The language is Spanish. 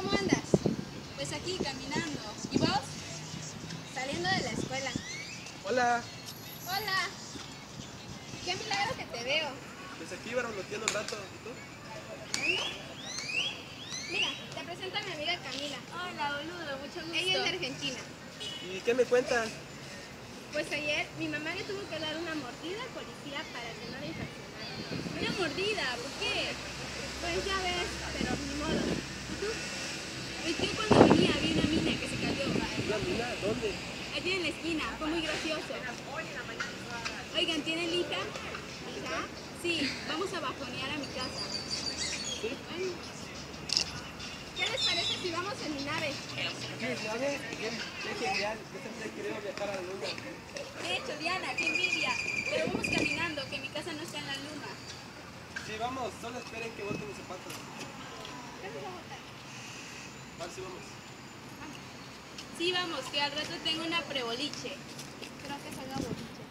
¿cómo andas? Pues aquí caminando. ¿Y vos? Saliendo de la escuela. Hola, Hola. Qué milagro que te veo. pues aquí baroloteando un rato. ¿Y tú? Mira, te presento a mi amiga Camila. Hola, boludo, mucho gusto. Ella es de Argentina. ¿Y qué me cuentas? Pues ayer mi mamá le tuvo que dar una mordida al policía para que no le infraccionara. Una mordida, ¿por qué? Pues ya ves, pero ni modo. ¿Y tú? Pues yo cuando venía vi una mina que se cayó. ¿Una mina? ¿Dónde? Allí en la esquina, fue muy gracioso. Oigan, ¿tienen lija? ¿Hija? Sí, vamos a bajonear a mi casa. ¿Sí? Bueno. ¿Qué les parece si vamos en mi nave? Sí, ¿sabes? Bien, qué genial. Yo siempre he querido viajar a la luna. De hecho, Diana, qué envidia. Pero vamos caminando, que mi casa no está en la luna. Sí, vamos, solo esperen que boten mis zapatos. ¿Qué nos va a botar? Vale, sí, vamos. Sí, vamos, que al rato tengo una preboliche. Creo que salga boliche.